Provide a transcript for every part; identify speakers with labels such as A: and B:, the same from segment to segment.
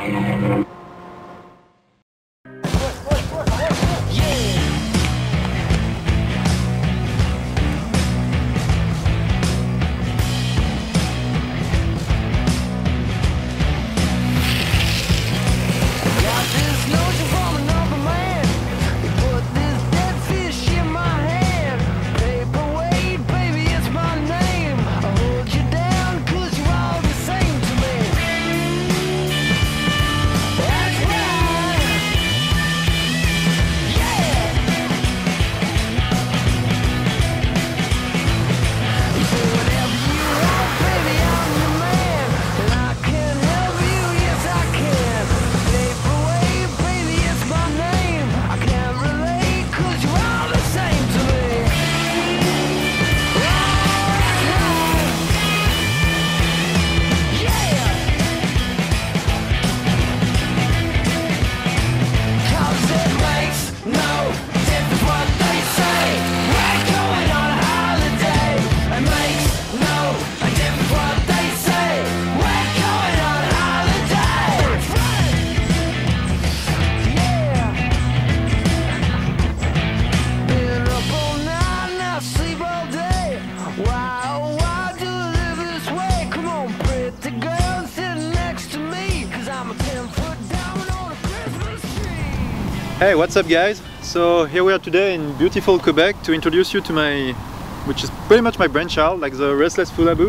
A: Hey, what's up guys? So here we are today in beautiful Quebec to introduce you to which is pretty much my brainchild, like the Restless Foulabou.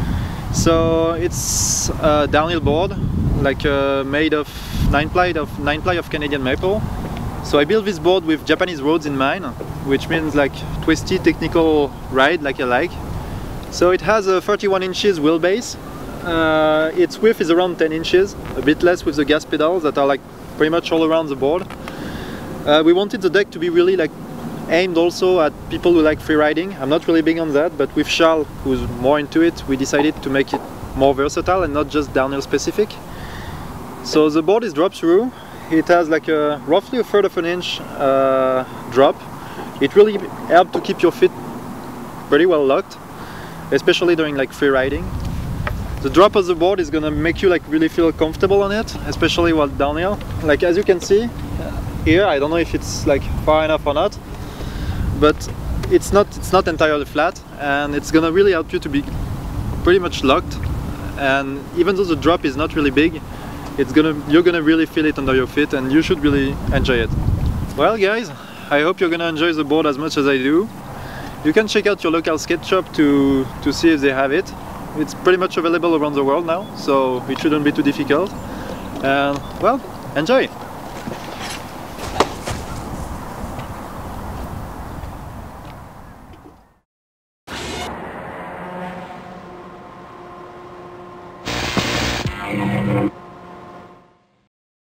A: So it's a downhill board, like made of 9-ply of Canadian maple. So I built this board with Japanese roads in mind, which means like twisty technical ride like I like. So it has a 31 inches wheelbase. Its width is around 10 inches, a bit less with the gas pedals that are like pretty much all around the board. We wanted the deck to be really like aimed also at people who like free riding. I'm not really big on that, but with Charles, who's more into it, we decided to make it more versatile and not just downhill specific. So the board is drop through. It has like roughly a third of an inch drop. It really helps to keep your feet pretty well locked, especially during like free riding. The drop of the board is gonna make you like really feel comfortable on it, especially while downhill. Like as you can see here, I don't know if it's like far enough or not, but it's not entirely flat, and it's gonna really help you to be pretty much locked. And even though the drop is not really big, you're gonna really feel it under your feet, and you should really enjoy it. Well guys, I hope you're gonna enjoy the board as much as I do. You can check out your local skate shop to see if they have it. It's pretty much available around the world now, so it shouldn't be too difficult. And well, enjoy!
B: Thank you.